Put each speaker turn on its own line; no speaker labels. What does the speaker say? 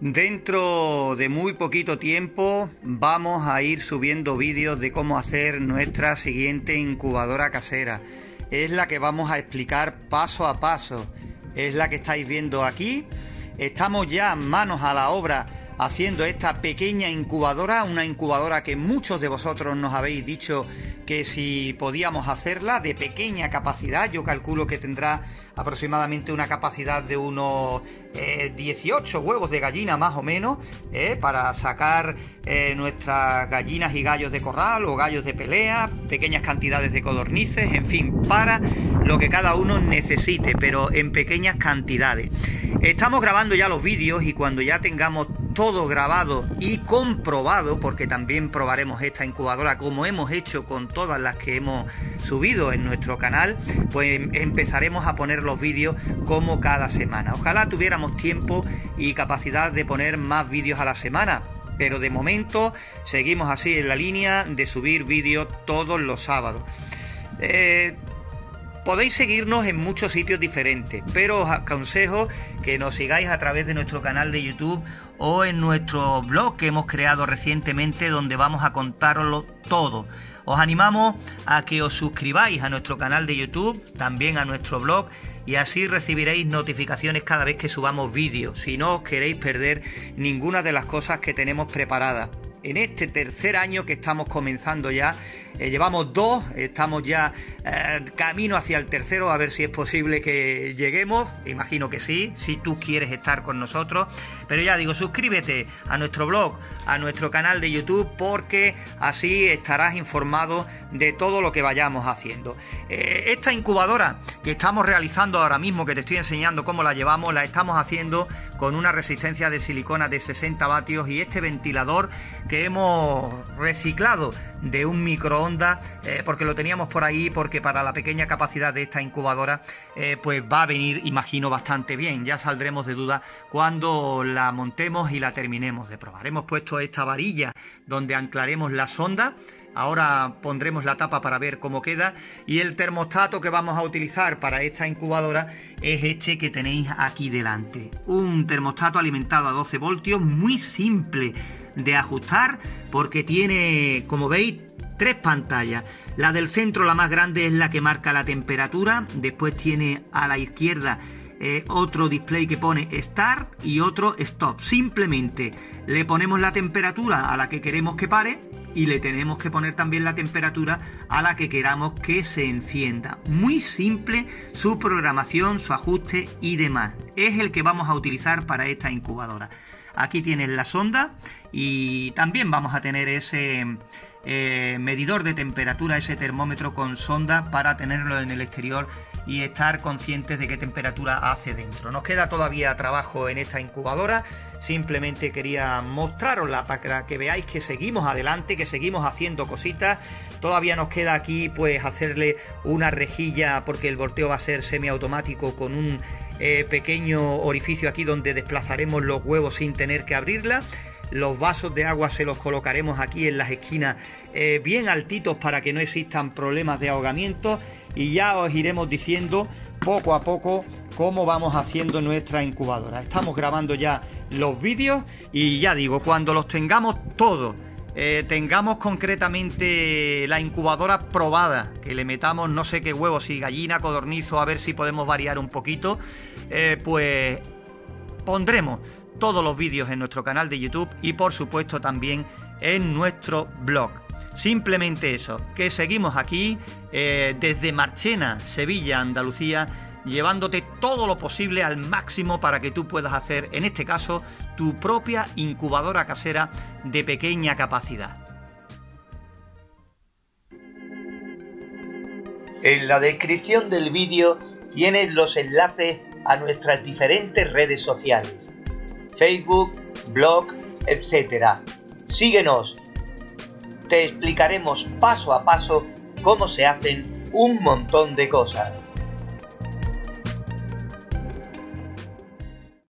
Dentro de muy poquito tiempo vamos a ir subiendo vídeos de cómo hacer nuestra siguiente incubadora casera. Es la que vamos a explicar paso a paso. Es la que estáis viendo aquí. Estamos ya manos a la obra haciendo esta pequeña incubadora, una incubadora que muchos de vosotros nos habéis dicho que si podíamos hacerla, de pequeña capacidad. Yo calculo que tendrá aproximadamente una capacidad de unos 18 huevos de gallina más o menos, para sacar nuestras gallinas y gallos de corral o gallos de pelea, pequeñas cantidades de codornices, en fin, para lo que cada uno necesite, pero en pequeñas cantidades. Estamos grabando ya los vídeos y cuando ya tengamos todo grabado y comprobado, porque también probaremos esta incubadora como hemos hecho con todas las que hemos subido en nuestro canal, pues empezaremos a poner los vídeos como cada semana. Ojalá tuviéramos tiempo y capacidad de poner más vídeos a la semana, pero de momento seguimos así en la línea de subir vídeos todos los sábados. Podéis seguirnos en muchos sitios diferentes, pero os aconsejo que nos sigáis a través de nuestro canal de YouTube o en nuestro blog que hemos creado recientemente, donde vamos a contároslo todo. Os animamos a que os suscribáis a nuestro canal de YouTube, también a nuestro blog, y así recibiréis notificaciones cada vez que subamos vídeos, si no os queréis perder ninguna de las cosas que tenemos preparadas. En este tercer año que estamos comenzando ya, llevamos dos, estamos ya camino hacia el tercero, a ver si es posible que lleguemos. Imagino que sí, si tú quieres estar con nosotros. Pero ya digo, suscríbete a nuestro blog, a nuestro canal de YouTube, porque así estarás informado de todo lo que vayamos haciendo. Esta incubadora que estamos realizando ahora mismo, que te estoy enseñando cómo la llevamos, la estamos haciendo con una resistencia de silicona de 60 vatios y este ventilador que hemos reciclado de un microondas, porque lo teníamos por ahí, porque para la pequeña capacidad de esta incubadora pues va a venir, imagino, bastante bien. Ya saldremos de duda cuando la montemos y la terminemos de probar. Hemos puesto esta varilla donde anclaremos la sonda. Ahora pondremos la tapa para ver cómo queda, y el termostato que vamos a utilizar para esta incubadora es este que tenéis aquí delante. Un termostato alimentado a 12 voltios, muy simple de ajustar porque tiene, como veis, tres pantallas. La del centro, la más grande, es la que marca la temperatura. Después tiene a la izquierda otro display que pone Start y otro Stop. Simplemente le ponemos la temperatura a la que queremos que pare y le tenemos que poner también la temperatura a la que queramos que se encienda. Muy simple su programación, su ajuste y demás. Es el que vamos a utilizar para esta incubadora. Aquí tienes la sonda y también vamos a tener ese medidor de temperatura, ese termómetro con sonda, para tenerlo en el exterior y estar conscientes de qué temperatura hace dentro. Nos queda todavía trabajo en esta incubadora, simplemente quería mostrarosla para que veáis que seguimos adelante, que seguimos haciendo cositas. Todavía nos queda aquí pues hacerle una rejilla, porque el volteo va a ser semiautomático, con un pequeño orificio aquí donde desplazaremos los huevos sin tener que abrirla. Los vasos de agua se los colocaremos aquí en las esquinas bien altitos para que no existan problemas de ahogamiento, y ya os iremos diciendo poco a poco cómo vamos haciendo nuestra incubadora. Estamos grabando ya los vídeos y ya digo, cuando los tengamos todos, tengamos concretamente la incubadora probada, que le metamos no sé qué huevos, si gallina, codornizo, a ver si podemos variar un poquito, pues pondremos todos los vídeos en nuestro canal de YouTube y por supuesto también en nuestro blog. Simplemente eso, que seguimos aquí desde Marchena, Sevilla, Andalucía, llevándote todo lo posible al máximo para que tú puedas hacer, en este caso, tu propia incubadora casera de pequeña capacidad. En la descripción del vídeo tienes los enlaces a nuestras diferentes redes sociales: Facebook, blog, etc. Síguenos, te explicaremos paso a paso cómo se hacen un montón de cosas.